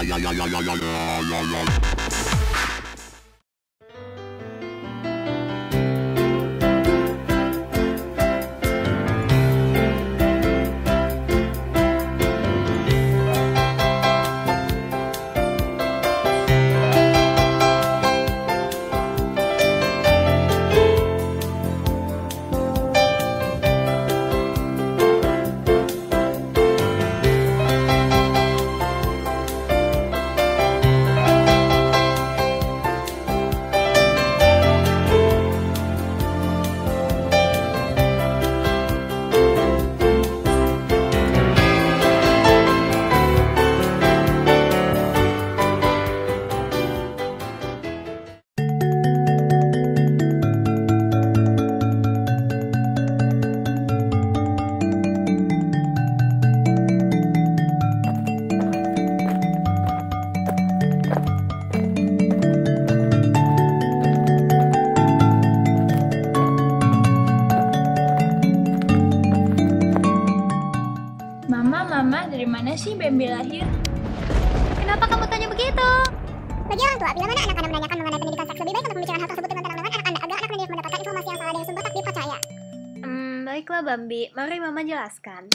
Mama, dari mana sih Bambi lahir? Kenapa kamu tanya begitu? Bagi orang tua, bila mana anak Anda menanyakan mengenai pendidikan seks, lebih baik untuk membicarakan hal tersebut dengan anak Anda agar anak mendidik mendapatkan informasi yang salah dari sumber tak dipercaya. Baiklah Bambi, mari Mama jelaskan.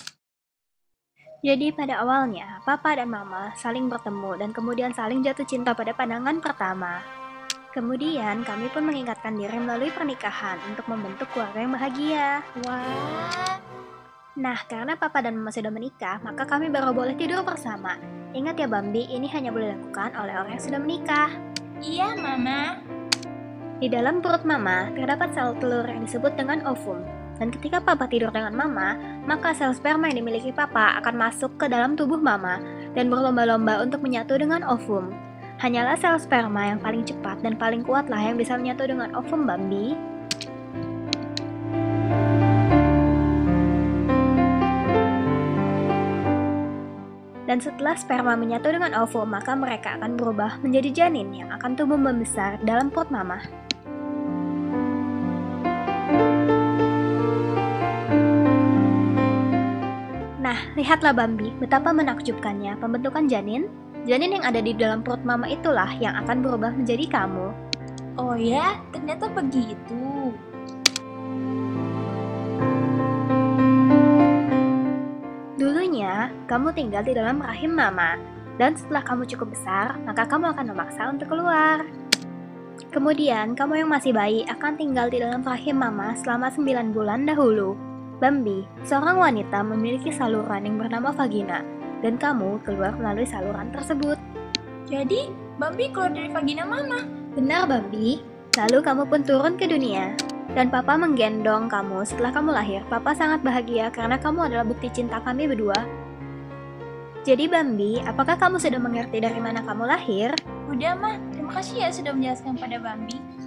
Jadi pada awalnya, Papa dan Mama saling bertemu dan kemudian saling jatuh cinta pada pandangan pertama. Kemudian kami pun mengingatkan diri melalui pernikahan untuk membentuk keluarga yang bahagia. Wah, Nah, karena Papa dan Mama sudah menikah, maka kami baru boleh tidur bersama. Ingat ya Bambi, ini hanya boleh dilakukan oleh orang yang sudah menikah. iya Mama. Di dalam perut Mama, terdapat sel telur yang disebut dengan ovum. Dan ketika Papa tidur dengan Mama, maka sel sperma yang dimiliki Papa akan masuk ke dalam tubuh Mama dan berlomba-lomba untuk menyatu dengan ovum. Hanyalah sel sperma yang paling cepat dan paling kuatlah yang bisa menyatu dengan ovum Bambi. Dan setelah sperma menyatu dengan ovum, maka mereka akan berubah menjadi janin yang akan tumbuh membesar dalam perut Mama. Nah, lihatlah Bambi, betapa menakjubkannya pembentukan janin. Janin yang ada di dalam perut Mama itulah yang akan berubah menjadi kamu. Oh ya, ternyata begitu. Dulunya, kamu tinggal di dalam rahim Mama, dan setelah kamu cukup besar, maka kamu akan memaksa untuk keluar. Kemudian, kamu yang masih bayi akan tinggal di dalam rahim Mama selama 9 bulan dahulu. Bambi, seorang wanita memiliki saluran yang bernama vagina, dan kamu keluar melalui saluran tersebut. Jadi, Bambi keluar dari vagina Mama. Benar, Bambi. Lalu kamu pun turun ke dunia. Dan Papa menggendong kamu setelah kamu lahir. Papa sangat bahagia karena kamu adalah bukti cinta kami berdua. Jadi Bambi, apakah kamu sudah mengerti dari mana kamu lahir? Udah, Ma. Terima kasih ya sudah menjelaskan pada Bambi.